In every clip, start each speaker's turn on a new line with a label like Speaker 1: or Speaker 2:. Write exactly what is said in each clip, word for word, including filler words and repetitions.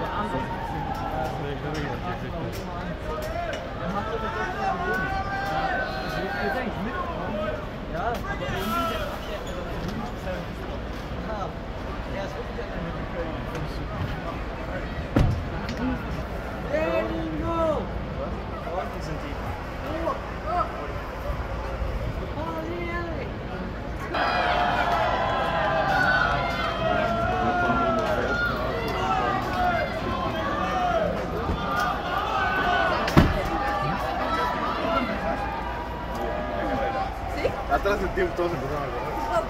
Speaker 1: Atrás del tiempo todos empezaron a correr.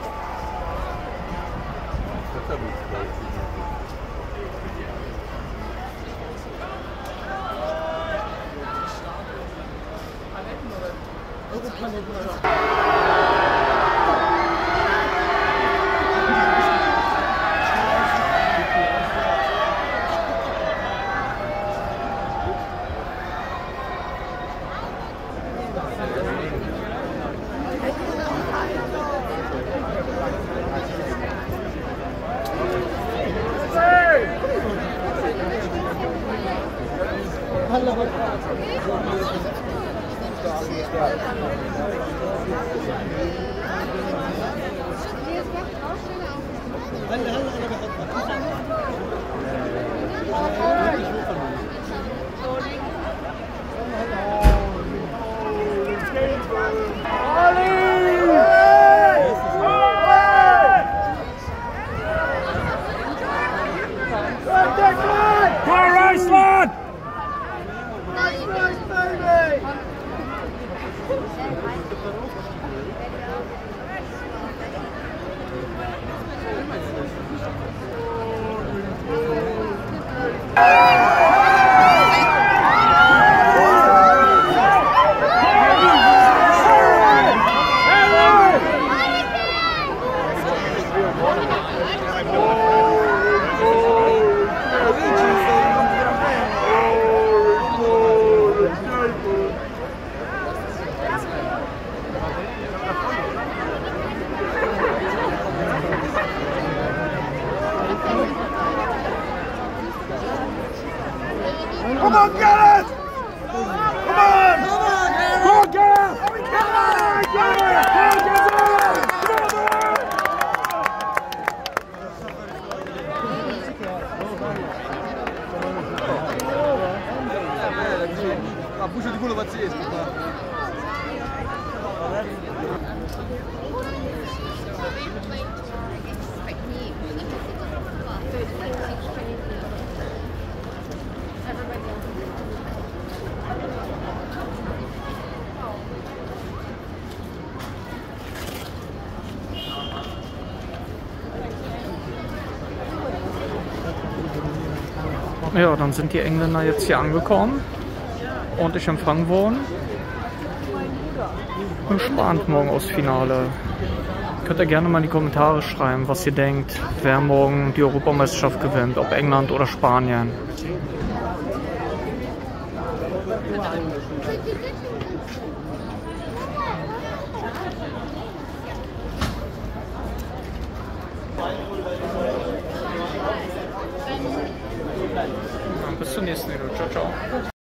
Speaker 2: هلا هلا انا بحطها
Speaker 3: Come on, Gareth! Come on! Come on, Gareth! Come on, Gareth!
Speaker 1: A bucha di culo pazzesco qua.
Speaker 4: Ja, dann sind die Engländer jetzt hier angekommen, ordentlich empfangen worden. Und spannend morgen aufs Finale. Könnt ihr gerne mal in die Kommentare schreiben, was ihr denkt, wer morgen die Europameisterschaft gewinnt, ob England oder Spanien. Bis zum nächsten Video. Ciao, ciao.